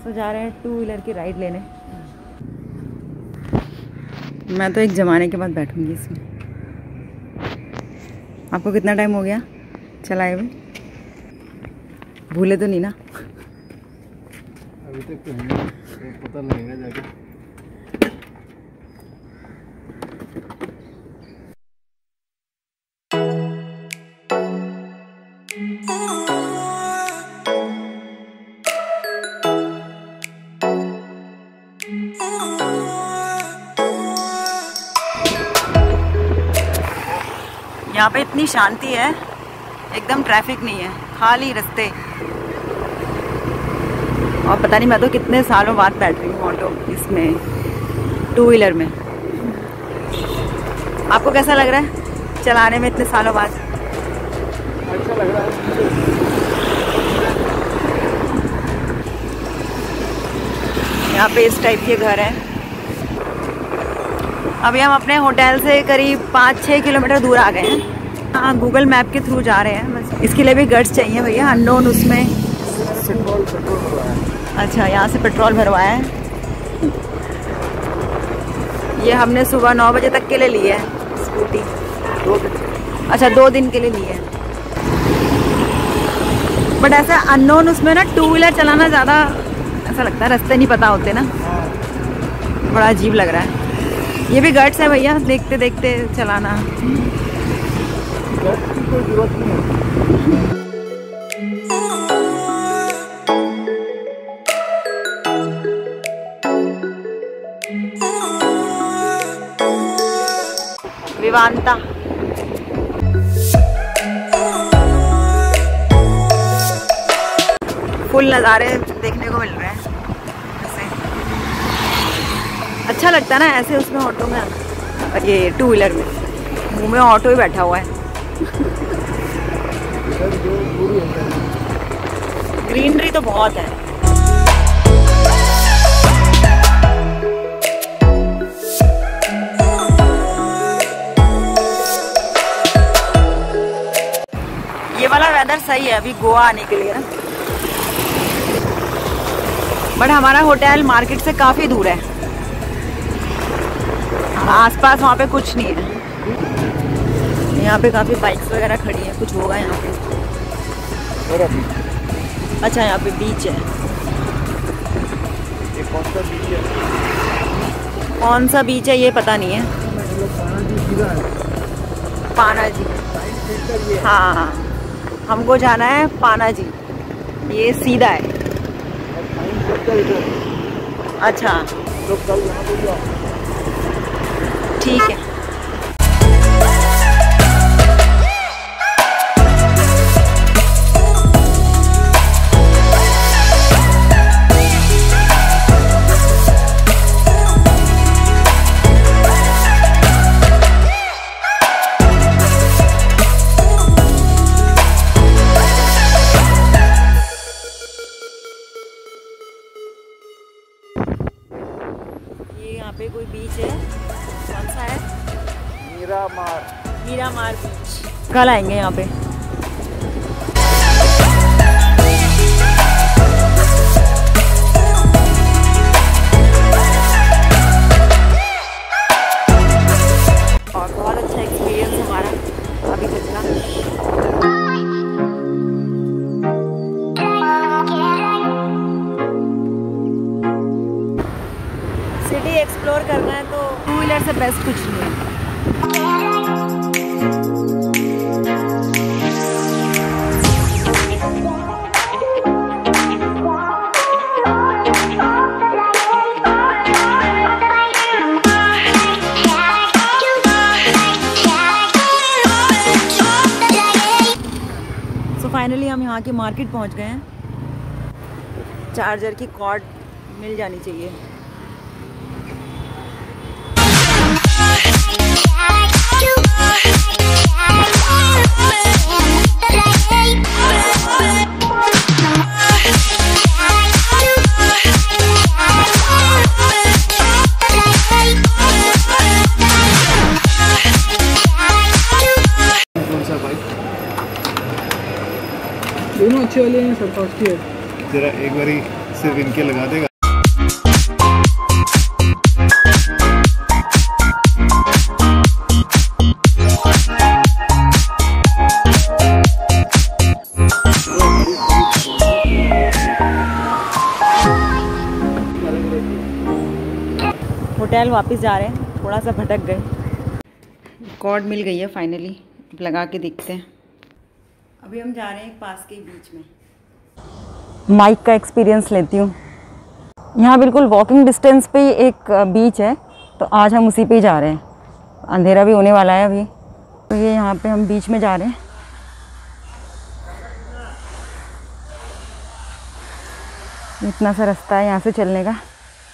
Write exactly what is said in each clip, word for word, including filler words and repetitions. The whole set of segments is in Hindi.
तो जा रहे हैं टू व्हीलर की राइड लेने। मैं तो एक ज़माने के बाद बैठूंगी इसमें। आपको कितना टाइम हो गया चलाए हुए? भूले तो नहीं ना? अभी तक तो है, तो पता लगेगा जाके। यहाँ पे इतनी शांति है, एकदम ट्रैफिक नहीं है, खाली रास्ते। और पता नहीं मैं तो कितने सालों बाद बैठ रही हूँ ऑटो इसमें, टू व्हीलर में। आपको कैसा लग रहा है चलाने में इतने सालों बाद? अच्छा लग रहा है। यहाँ पे इस टाइप के घर हैं। अभी हम अपने होटल से करीब पाँच छः किलोमीटर दूर आ गए हैं। हाँ, गूगल मैप के थ्रू जा रहे हैं बस। इसके लिए भी गट्स चाहिए भैया, अननोन उसमें। पेट्रोल पेट्रोल भरवाया है। अच्छा, यहाँ से पेट्रोल भरवाया है। ये हमने सुबह नौ बजे तक के लिए ली है स्कूटी। दो दिन अच्छा, दो दिन के लिए ली है। बट ऐसा अननोन उसमें ना टू व्हीलर चलाना ज़्यादा ऐसा लगता है, रास्ते नहीं पता होते ना, बड़ा अजीब लग रहा है। ये भी गट्स है भैया, देखते देखते चलाना। गट्स की कोई जरूरत नहीं है। विवांता फुल नज़ारे देखने को मिल रहे हैं। अच्छा लगता है ना ऐसे उसमें ऑटो में, और ये टू व्हीलर में मुंह में ऑटो ही बैठा हुआ है। ग्रीनरी तो बहुत है। ये वाला वेदर सही है अभी गोवा आने के लिए ना, बट हमारा होटल मार्केट से काफ़ी दूर है। आसपास वहाँ पे कुछ नहीं है। यहाँ पे काफ़ी बाइक्स वगैरह खड़ी हैं, कुछ होगा यहाँ पे। अच्छा, यहाँ पे बीच है। ये कौन सा बीच है? कौन सा बीच है ये पता नहीं है। पाना जी, हाँ हाँ, हमको जाना है पाना जी, ये सीधा है। अच्छा, तो कल यहाँ पे जाओ। ठीक है। ये यहाँ पे कोई बीच है, कौन सा है? मीरामार। मीरामार बीच। कल आएंगे यहाँ पे। और बहुत अच्छा एक्सपीरियंस हमारा अभी तक का। सिटी एक्सप्लोर करना है तो टू व्हीलर से बेस्ट कुछ नहीं है। सो फाइनली हम यहाँ की मार्केट पहुँच गए हैं। चार्जर की कॉर्ड मिल जानी चाहिए। दोनों अच्छे वाले हैं, सब कॉस्टली है। जरा एक बारी सिर्फ इनके लगा देगा। होटल वापस जा रहे हैं, थोड़ा सा भटक गए। कॉर्ड मिल गई है फाइनली, अब लगा के देखते हैं। अभी हम जा रहे हैं पास के बीच में। माइक का एक्सपीरियंस लेती हूँ। यहाँ बिल्कुल वॉकिंग डिस्टेंस पे ही एक बीच है, तो आज हम उसी पे ही जा रहे हैं। अंधेरा भी होने वाला है अभी, तो ये यहाँ पे हम बीच में जा रहे हैं। इतना सा रास्ता है यहाँ से चलने का।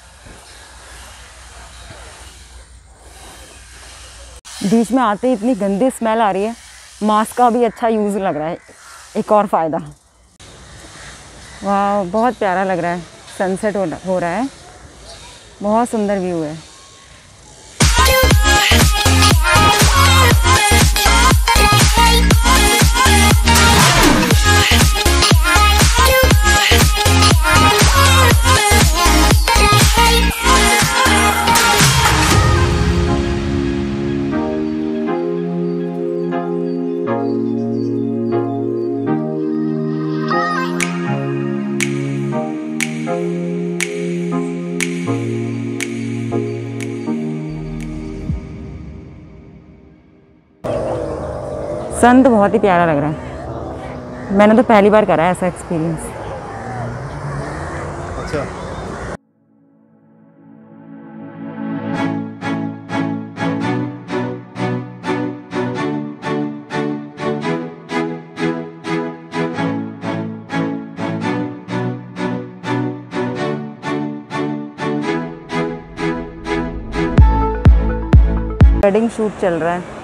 बीच में आते ही इतनी गंदी स्मेल आ रही है, मास्क का भी अच्छा यूज़ लग रहा है, एक और फ़ायदा। वाह, बहुत प्यारा लग रहा है। सनसेट हो, हो रहा है, बहुत सुंदर व्यू है। सन तो बहुत ही प्यारा लग रहा है। मैंने तो पहली बार करा है ऐसा एक्सपीरियंस। अच्छा, वेडिंग शूट चल रहा है।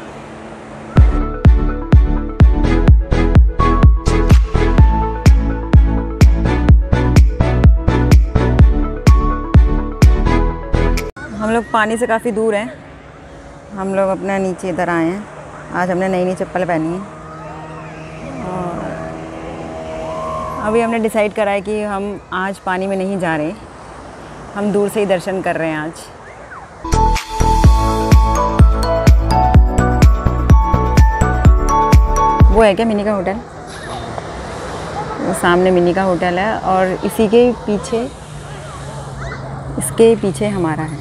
हम लोग पानी से काफ़ी दूर हैं। हम लोग अपना नीचे इधर आए हैं। आज हमने नई नई चप्पल पहनी है और अभी हमने डिसाइड करा है कि हम आज पानी में नहीं जा रहे, हम दूर से ही दर्शन कर रहे हैं आज। वो है क्या मिनी का होटल? वो सामने मिनी का होटल है और इसी के पीछे, इसके पीछे हमारा है।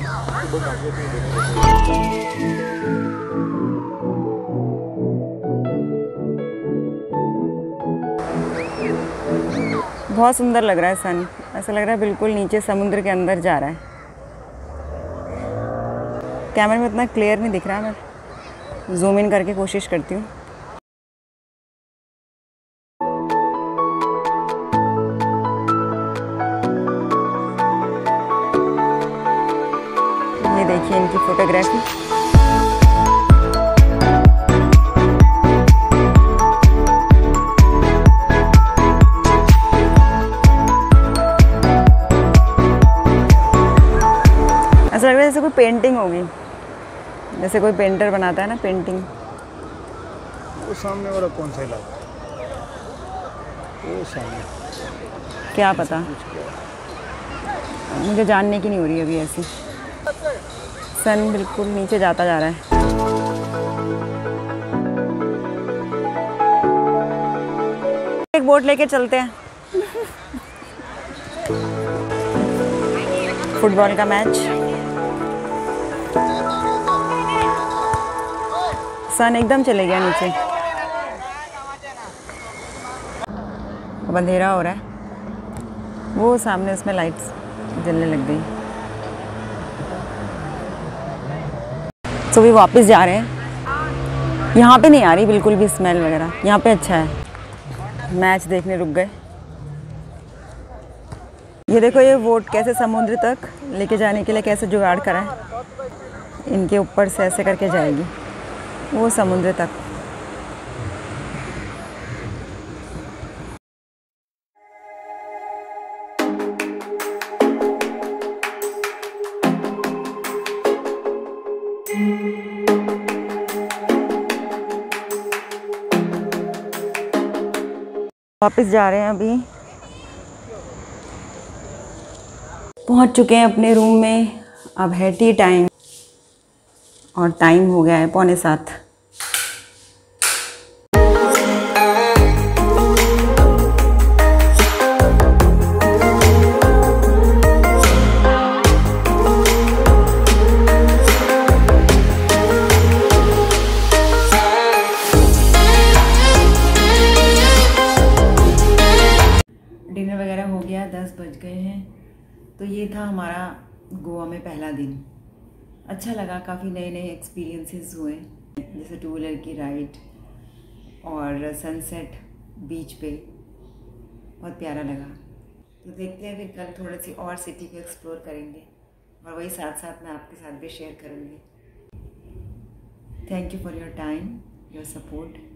बहुत सुंदर लग रहा है सन। ऐसा लग रहा है बिल्कुल नीचे समुद्र के अंदर जा रहा है। कैमरे में इतना क्लियर नहीं दिख रहा, मैं जूम इन करके कोशिश करती हूँ। ये देखिए इनकी फोटोग्राफी। ऐसा लग रहा है जैसे कोई पेंटिंग होगी, जैसे कोई पेंटर बनाता है ना पेंटिंग। वो सामने वाला कौन सा इलाका? वो सामने क्या पता, मुझे जानने की नहीं हो रही अभी ऐसी। सन बिल्कुल नीचे जाता जा रहा है। एक बोट लेके चलते हैं। फुटबॉल का मैच। सन एकदम चले गया नीचे। अब अंधेरा हो रहा है। वो सामने उसमें लाइट्स जलने लग गई। तो भी वापस जा रहे हैं। यहाँ पे नहीं आ रही बिल्कुल भी स्मेल वगैरह, यहाँ पे अच्छा है। मैच देखने रुक गए। ये देखो ये बोट कैसे समुद्र तक लेके जाने के लिए कैसे जुगाड़ करा है। इनके ऊपर से ऐसे करके जाएगी वो समुद्र तक। वापस जा रहे हैं अभी। पहुंच चुके हैं अपने रूम में। अब है टी टाइम और टाइम हो गया है पौने सात। डिनर वगैरह हो गया, दस बज गए हैं। तो ये था हमारा गोवा में पहला दिन। अच्छा लगा, काफ़ी नए नए एक्सपीरियंसेस हुए, जैसे टू व्हीलर की राइड और सनसेट बीच पे, बहुत प्यारा लगा। तो देखते हैं फिर कल थोड़ी सी और सिटी को एक्सप्लोर करेंगे और वही साथ साथ मैं आपके साथ भी शेयर करूँगी। Thank you for your time, your support.